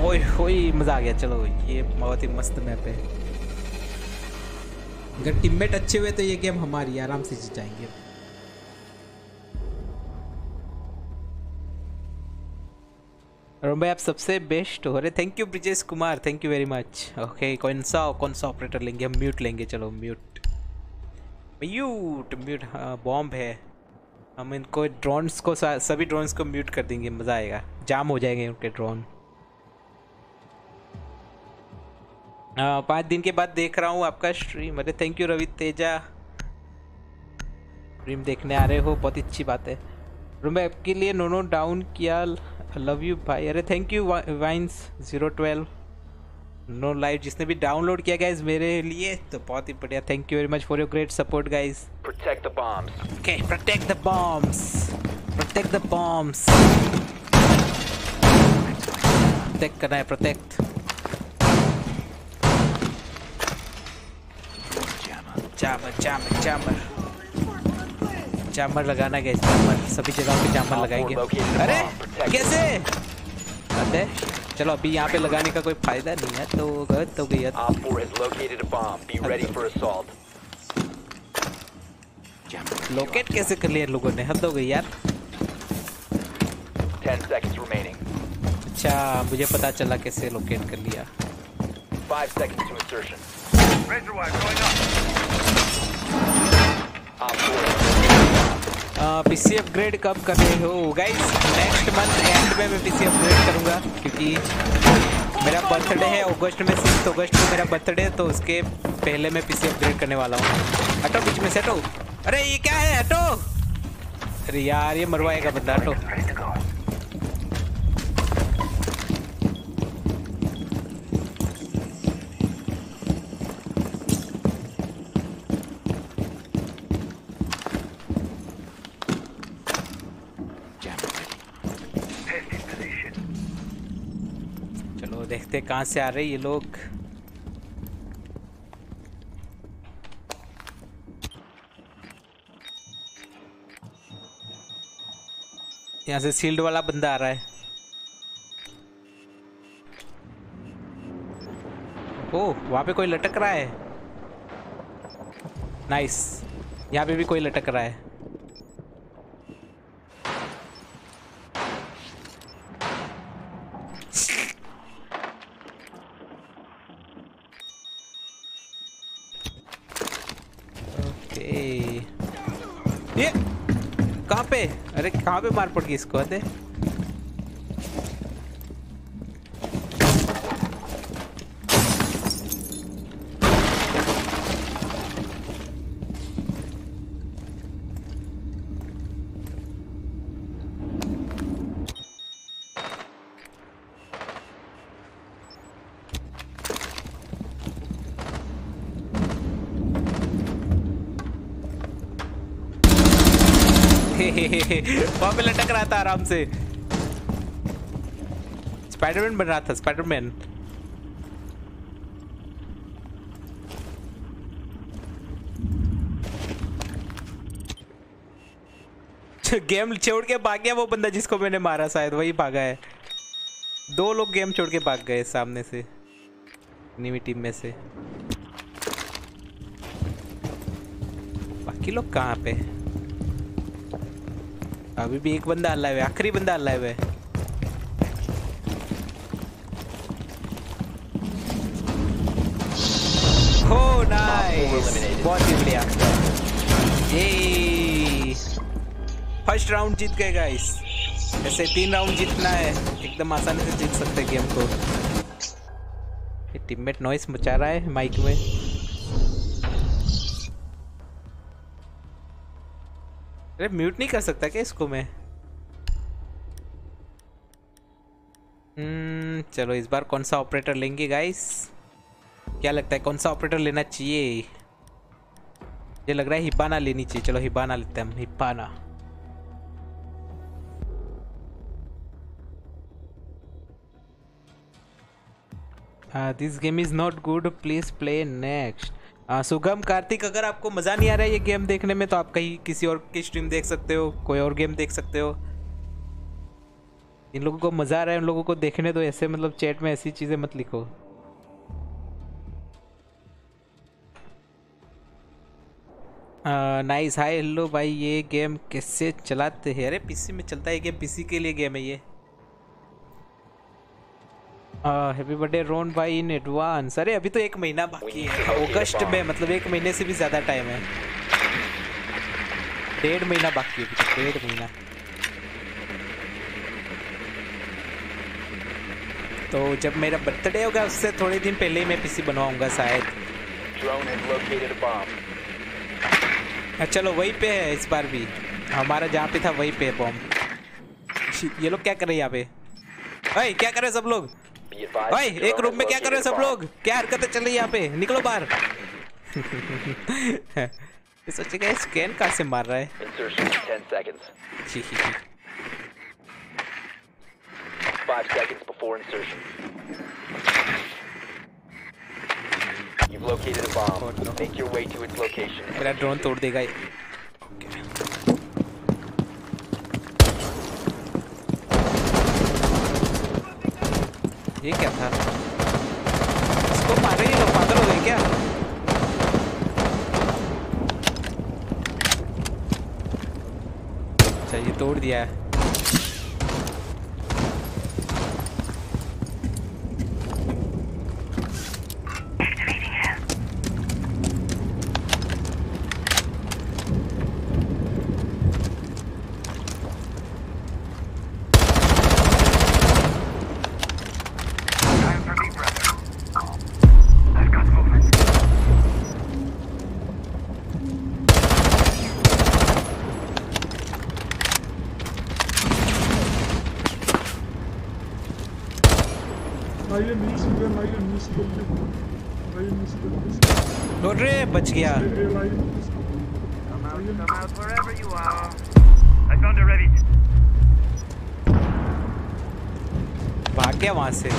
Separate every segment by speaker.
Speaker 1: ओए होए मजा आ गया। चलो ये बहुत ही मस्त मैप है। अगर टीममेट अच्छे हुए तो ये गेम हमारी आराम से जीत जाएंगे। भाई आप सबसे बेस्ट हो रहे। Thank you Brijesh Kumar, thank you very much. Okay कौन सा ऑपरेटर लेंगे हम? म्यूट लेंगे। चलो म्यूट म्यूट म्यूट। हाँ बॉम्ब है। हम इनको ड्रोन्स को सभी ड्रोन्स को म्यूट कर देंगे, मज़ा आएगा। जाम हो जाएंगे उनके ड्रोन। 5 दिन के बाद देख रहा हूँ आपका स्ट्रीम। अरे thank you Ravi Teja, stream देखने आ रहे हो, बहुत अच्छी बात है। मैं आपके लिए नो डाउन किया, लव यू भाई। अरे थैंक यू वाइन्स 012 नो लाइव, जिसने भी डाउनलोड किया गाइस मेरे लिए तो बहुत ही बढ़िया। Thank you very much for your great support guys. Protect the bombs. Okay protect the bombs, protect the bombs. Protect करना है, प्रोटेक्ट। जामर जामर जामर जामर लगाना गया। जामर सभी जगह पे जामर लगाएंगे। अरे कैसे? अरे चलो अभी यहाँ पे लगाने का कोई फायदा नहीं है तो गलत हो गई है। लोकेट कैसे कर लिया लोगों ने? हद हो गई यार।
Speaker 2: 10 seconds remaining.
Speaker 1: अच्छा मुझे पता चला कैसे लोकेट कर लिया।
Speaker 2: 5 seconds to insertion.
Speaker 1: PC upgrade कब कर रहे हो गाइस? नेक्स्ट मंथ एंड में मैं पीसी अपग्रेड करूंगा, क्योंकि मेरा बर्थडे है अगस्त में, 6 अगस्त को मेरा बर्थडे है, तो उसके पहले मैं पीसी अपग्रेड करने वाला हूँ। हटो बीच में से हटो। अरे ये क्या है? हटो। अरे यार ये मरवाएगा बंदा। हटो। देखते कहाँ से आ रहे ये लोग। यहाँ से शील्ड वाला बंदा आ रहा है। ओह वहाँ पे कोई लटक रहा है। नाइस। यहाँ पे भी कोई लटक रहा है। ये कहाँ पे? अरे कहाँ पे मार पड़ गई इसको? अरे वहाँ पे लटक रहा था आराम से। स्पाइडरमैन बन रहा था, स्पाइडरमैन। गेम छोड़ के भाग गया वो बंदा जिसको मैंने मारा, शायद वही भागा है। 2 लोग गेम छोड़ के भाग गए सामने से, नीवी टीम में से। बाकी लोग कहाँ पे? अभी भी एक बंदा अलाइव है, आखिरी बंदा अलाइव है। हो नाइस, बहुत ही बढ़िया। ये फर्स्ट राउंड जीत गए गाइस। ऐसे 3 राउंड जीतना है, एकदम आसानी से जीत सकते हैं गेम को। ये टीममेट नॉइस मचा रहा है माइक में। अरे म्यूट नहीं कर सकता क्या इसको मैं? चलो इस बार कौन सा ऑपरेटर लेंगे गाइस? क्या लगता है कौन सा ऑपरेटर लेना चाहिए? ये लग रहा है हिब्बाना लेनी चाहिए। चलो हिब्बाना लेते हैं हम, हिब्बाना। This game is not good, please play next. Sugam Kartik, अगर आपको मज़ा नहीं आ रहा है ये गेम देखने में तो आप कहीं किसी और की स्ट्रीम देख सकते हो, कोई और गेम देख सकते हो। इन लोगों को मजा आ रहा है, उन लोगों को देखने तो ऐसे मतलब चैट में ऐसी चीजें मत लिखो। नाइस, हाय हेलो भाई, ये गेम कैसे चलाते हैं? अरे पीसी में चलता है गेम, पीसी के लिए गेम है ये। हैप्पी बर्थडे रोन भाई इन एडवांस। अरे अभी तो 1 महीना बाकी है अगस्त में, मतलब 1 महीने से भी ज़्यादा टाइम है। 1.5 महीना बाकी है अभी तो, 1.5 महीना। तो जब मेरा बर्थडे होगा उससे थोड़े दिन पहले ही मैं पीसी बनवाऊंगा शायद। चलो वहीं पे है इस बार भी, हमारा जहाँ पे था वहीं पे है बॉम्ब। ये लोग क्या कर रहे हैं यहाँ पे? ओए क्या कर रहे हैं सब लोग? ओए एक रूम में क्या कर रहे हैं सब लोग? क्या हरकतें चल रही है यहाँ पे? निकलो बाहर। ये सोचेगा स्कैन कहाँ से मार रहा है।
Speaker 2: 5 seconds before insertion. You've located a bomb.
Speaker 1: Oh, no.
Speaker 2: Make your way to its location.
Speaker 1: मेरा ड्रोन तोड़ देगा ये। ये क्या था? इसको मार रही है, लोग पागल हो गए क्या? अच्छा ये तोड़ दिया है। लौट रे, बच गया। भाग गया वहां से।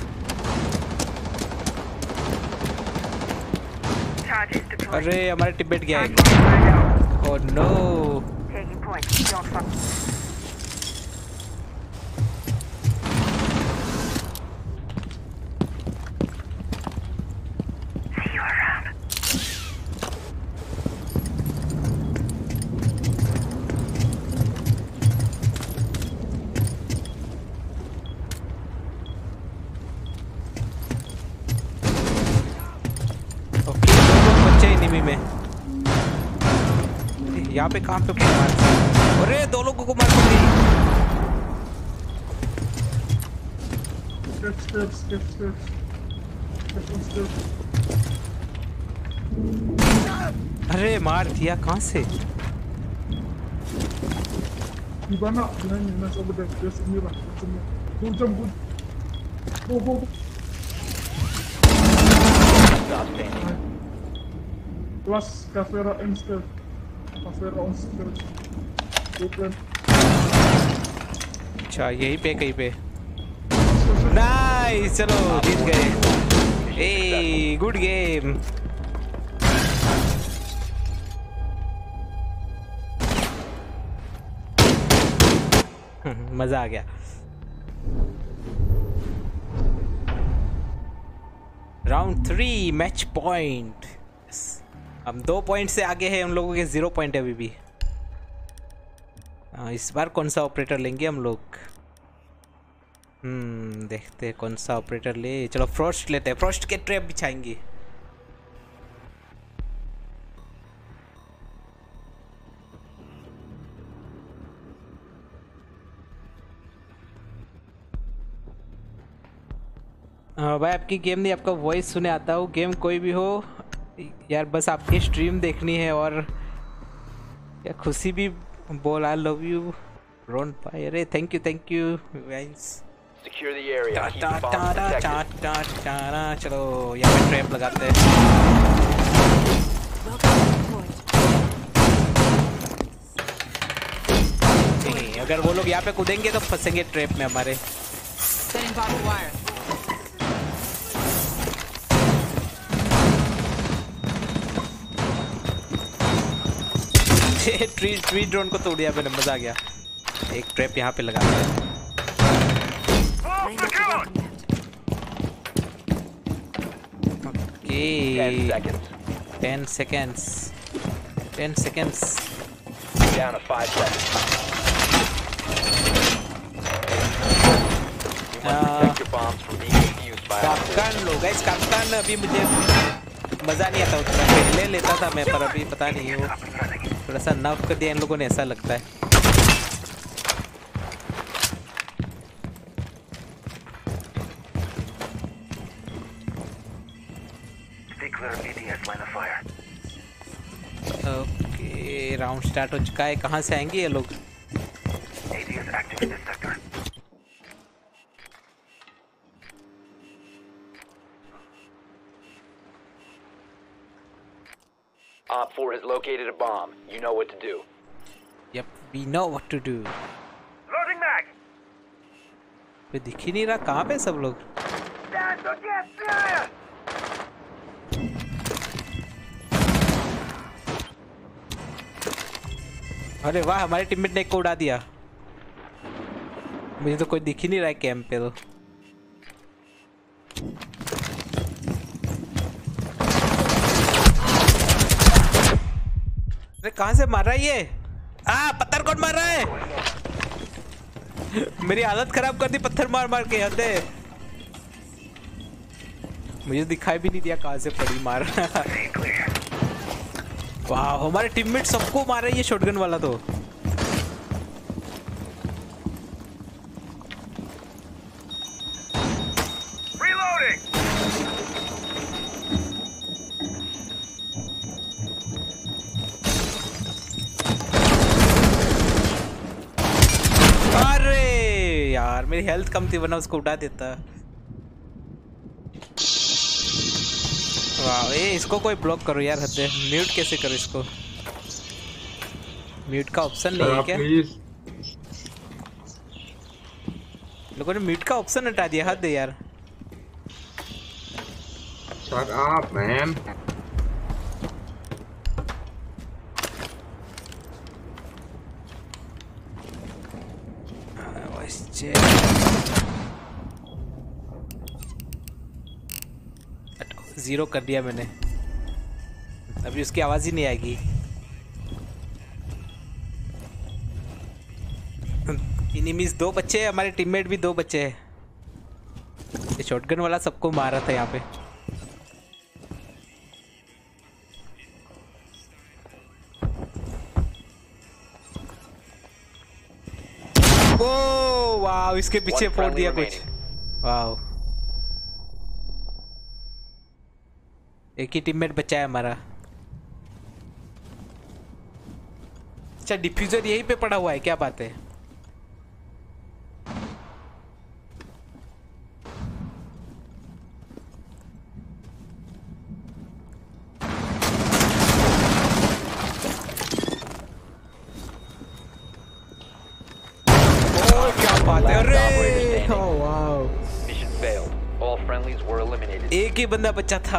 Speaker 1: अरे हमारा टिबेट गया है। Oh no. यहाँ पे कहाँ पे मार? अरे 2 लोगों को मार पड़ी। अरे मार दिया कहाँ से?
Speaker 3: Plus Cafera insta.
Speaker 1: अच्छा यहीं पे कहीं पे। नाइस, चलो जीत गए। A good game. मजा आ गया। Round 3 match point. हम 2 पॉइंट से आगे हैं, उन लोगों के 0 पॉइंट है अभी भी। इस बार कौन सा ऑपरेटर लेंगे हम लोग? देखते हैं कौन सा ऑपरेटर ले। चलो फ्रॉस्ट लेते हैं, फ्रॉस्ट के ट्रैप बिछाएंगे। भाई आपकी गेम नहीं, आपका वॉइस सुने आता हूँ। गेम कोई भी हो यार, बस आपकी स्ट्रीम देखनी है। और क्या खुशी भी बोल आई लव यू रोन भाई। अरे thank you Vines.
Speaker 2: Secure the area. Keep the bomb protected.
Speaker 1: चलो यहाँ पे ट्रैप लगाते हैं। अगर वो लोग यहाँ पे कूदेंगे तो फंसेंगे ट्रैप में हमारे। ट्री ड्रोन को तोड़ दिया मैंने, मजा आ गया। एक ट्रैप यहाँ पे लगा दिया। Okay.
Speaker 2: 10 seconds.
Speaker 1: 10 seconds. 10 seconds.
Speaker 2: Down to 5 seconds. You must protect your bombs from being defused by operators.
Speaker 1: Captain लो गाइस, कैप्टन अभी मुझे मजा नहीं आता उतना, पहले लेता था मैं, पर अभी पता नहीं वो थोड़ा सा नर्फ कर दिया इन लोगों ने, ऐसा लगता है। ओके, राउंड स्टार्ट हो चुका है। कहाँ से आएंगे ये लोग?
Speaker 2: Op 4 has located a bomb. You know what to do.
Speaker 1: Yep, we know what to do.
Speaker 2: Loading mag.
Speaker 1: कोई दिख ही नहीं रहा, कहाँ पे सब लोग? अरे वाह, हमारे टीममेट ने एक को उड़ा दिया। मुझे तो कोई दिख ही नहीं रहा है कैंप पे तो। अरे कहाँ से मार रहा है ये? पत्थर कौन मार रहा है? मेरी हालत खराब कर दी पत्थर मार मार के। हद है, मुझे दिखाई भी नहीं दिया कहाँ से पड़ी मार। वाह, हमारे टीममेट सबको मार रहा है ये शॉटगन वाला तो। अरे यार, मेरी हेल्थ कम थी वरना उसको उड़ा देता। वाह, ये इसको कोई ब्लॉक करो यार, हद है। म्यूट कैसे करो इसको? म्यूट का ऑप्शन नहीं है क्या? लोगों ने म्यूट का ऑप्शन हटा दिया, हद है यार।
Speaker 4: Shut up, man. जीरो कर दिया मैंने, अभी उसकी आवाज ही नहीं आएगी। एनिमीज 2 बच्चे हैं, हमारे टीममेट भी 2 बच्चे हैं। ये शॉटगन वाला सबको मार रहा था यहाँ पे। ओ वाह, इसके पीछे फोड़ दिया कुछ। वाह, एक ही टीममेट बचा है हमारा। अच्छा, डिफ्यूजर यहीं पे पड़ा हुआ है, क्या बात है। ओ क्या बात है। अरे वाह,
Speaker 2: Mission failed. All friendlies were eliminated.
Speaker 1: एक ही बंदा बचा था।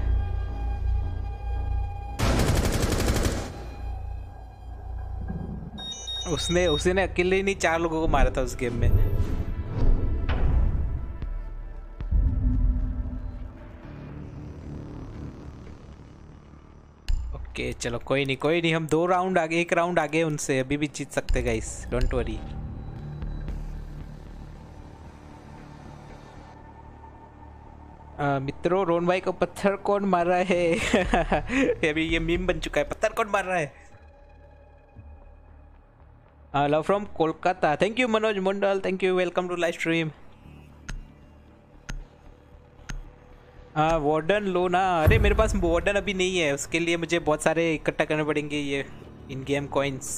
Speaker 1: उसने अकेले ही नहीं 4 लोगों को मारा था उस गेम में। ओके चलो, कोई नहीं, हम 2 राउंड आगे, 1 राउंड आगे उनसे, अभी भी जीत सकते गाइस, डोंट वरी। मित्रों, रोन भाई को पत्थर कौन मार रहा है? अभी ये मीम बन चुका है, पत्थर कौन मार रहा है। Love from Kolkata, thank you Manoj Mandal, thank you, welcome to live stream. Warden लो ना। अरे मेरे पास वार्डन अभी नहीं है, उसके लिए मुझे बहुत सारे इकट्ठा करने पड़ेंगे ये in game coins.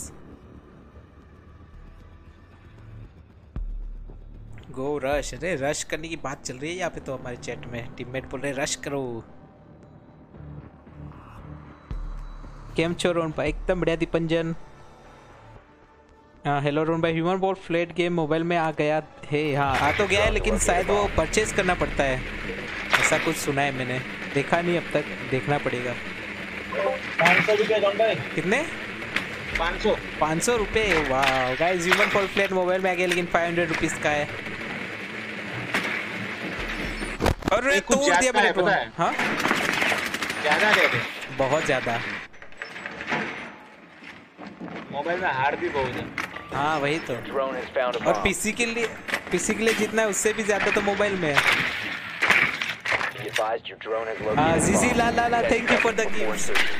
Speaker 1: Go rush. अरे रश करने की बात चल रही है यहाँ पे तो हमारे चैट में, टीममेट बोल रहे रश करो। केम छो रोन भाई? एकदम बढ़िया दीपंजन। हेलो रोन भाई, human fall flat game mobile में आ गया है? हाँ, आ तो गया है, लेकिन शायद वो परचेज करना पड़ता है, ऐसा कुछ सुना है मैंने, देखा नहीं अब तक, देखना पड़ेगा।
Speaker 5: 500 रुपये रोन भाई।
Speaker 1: कितने?
Speaker 5: 500
Speaker 1: रुपये। वाह guys, human fall flat mobile में आ गया, लेकिन 500 रुपीज़ का है। अरे
Speaker 5: कुछ
Speaker 1: तोड़ दिया
Speaker 5: ज्यादा
Speaker 1: मेरे
Speaker 5: है,
Speaker 1: ड्रोन।
Speaker 5: पता है?
Speaker 1: हाँ
Speaker 5: ज्यादा दे दे।
Speaker 1: बहुत ज्यादा।
Speaker 5: मोबाइल में हार्ड भी बहुत है।
Speaker 1: हाँ वही तो।
Speaker 2: Drone has found a
Speaker 1: और
Speaker 2: bomb.
Speaker 1: पीसी के लिए जितना है उससे भी ज्यादा तो मोबाइल में है।
Speaker 2: Be advised your drone has located a
Speaker 1: GG
Speaker 2: bomb.
Speaker 1: ला thank you for the
Speaker 2: Before
Speaker 1: gift.
Speaker 2: insertion.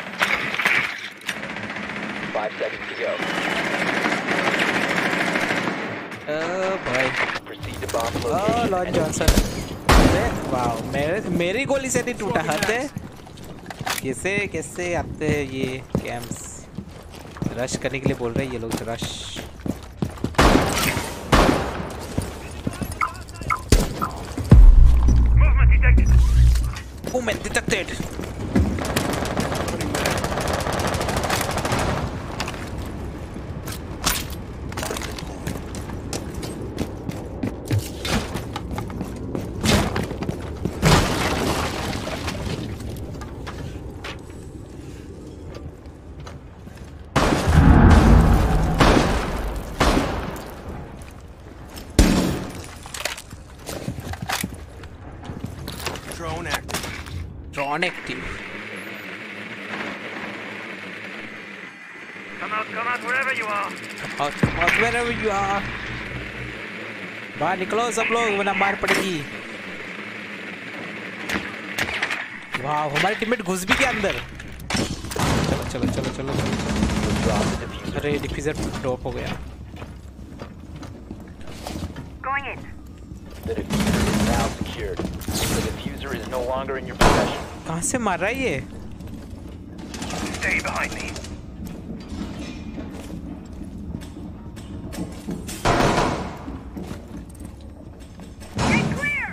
Speaker 2: 5 seconds to go.
Speaker 1: भाई
Speaker 2: Proceed to bomb location.
Speaker 1: लॉन
Speaker 2: and
Speaker 1: जॉनसन। अरे वाह मेरी गोली से नहीं टूटा। हद है। कैसे आते हैं ये कैंप्स? रश करने के लिए बोल रहे हैं ये लोग। Rush movement detected. Drone active.
Speaker 6: Come out wherever you are.
Speaker 1: Out wherever you are. बाहर निकलो सब लोग वरना मार पड़ेगी। वाह हमारे टीममेट घुस भी गया अंदर। चलो। अरे डिफ्यूजर ड्रॉप हो गया।
Speaker 6: Going in.
Speaker 2: The diffuser is now secured. The diffuser is no longer in your possession.
Speaker 1: कहाँ से मार रहा है ये?
Speaker 6: Stay behind me. Get clear.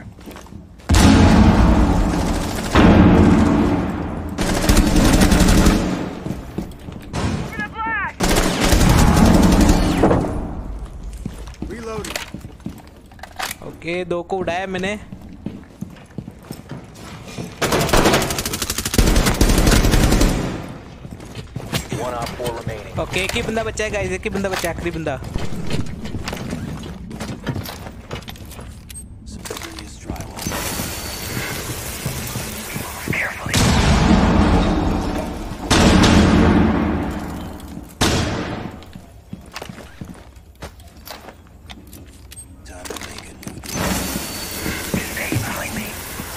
Speaker 6: For the blast.
Speaker 1: Okay 2 को उड़ाया मैंने।
Speaker 2: One op 4 remaining.
Speaker 1: ओके एक ही बंदा बचा है गाइस। एक ही बंदा बचा, आखिरी बंदा।
Speaker 6: Carefully. Stay behind me.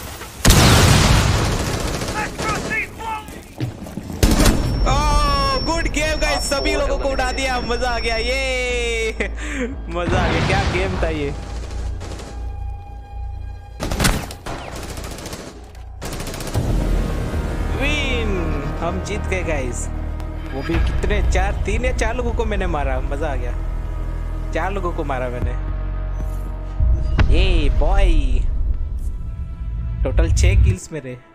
Speaker 6: Let's proceed forward.
Speaker 1: Oh good game guys. सभी लोगों को उड़ा दिया। मजा आ गया। ये मजा आ गया। क्या गेम था ये। विन हम जीत गए गाइस। वो भी कितने 3 या 4 लोगों को मैंने मारा। मजा आ गया। 4 लोगों को मारा मैंने। ये बॉय टोटल 6 किल्स मेरे।